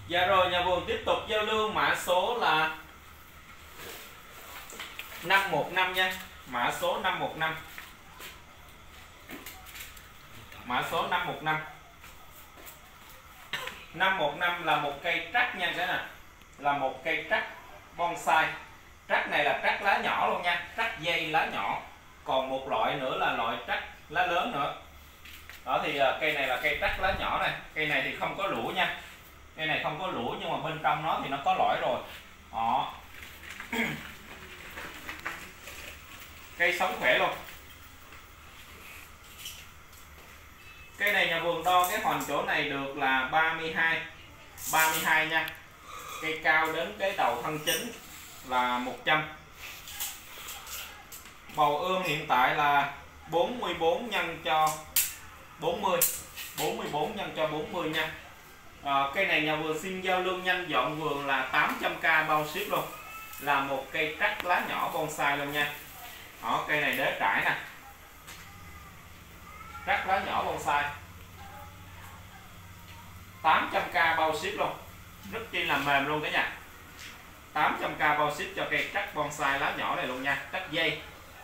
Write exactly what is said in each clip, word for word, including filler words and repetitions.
Dạ rồi, nhà vườn tiếp tục giao lưu mã số là năm một năm nha. Mã số năm một năm. Mã số năm một năm. năm một năm là một cây trắc nha các bạn. Là một cây trắc bonsai. Trắc này là trắc lá nhỏ luôn nha, trắc dây lá nhỏ. Còn một loại nữa là loại trắc lá lớn nữa. Đó thì cây này là cây trắc lá nhỏ này. Cây này thì không có lũa nha. Cây này không có lũa nhưng mà bên trong nó thì nó có lõi rồi. Đó. Cây sống khỏe luôn. Cây này nhà vườn đo cái hoành chỗ này được là ba mươi hai ba mươi hai nha. Cây cao đến cái đầu thân chính là một trăm. Bầu ươm hiện tại là bốn mươi bốn nhân cho bốn mươi. bốn mươi bốn nhân cho bốn mươi nha. À, cây này nhà vườn xin giao lưu nhanh dọn vườn là tám trăm k bao ship luôn. Là một cây trắc lá nhỏ bonsai luôn nha. Đó, cây này đế trải nè. Trắc lá nhỏ bonsai. tám trăm k bao ship luôn. Rất chi là mềm luôn cả nhà. tám trăm k bao ship cho cây trắc bonsai lá nhỏ này luôn nha. Trắc dây.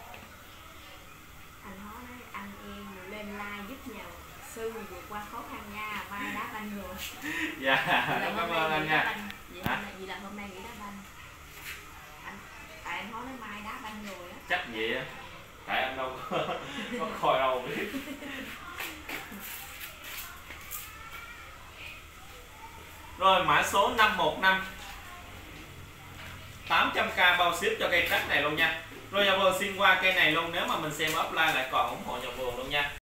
Anh nói anh em lên like giúp nhà sư vượt qua khó khăn nha. Mai đá banh rồi. Dạ, cảm ơn anh nha. Vậy là, vậy là hôm nay nghỉ đá banh. Anh, tại anh nói nó mai đá banh rồi á. Chắc vậy á. Tại anh đâu có, có coi đâu biết. Rồi mã số năm một năm. tám trăm k bao ship cho cây trắc này luôn nha. Rồi nhà vườn xin qua cây này luôn, nếu mà mình xem offline lại còn ủng hộ nhà vườn luôn nha.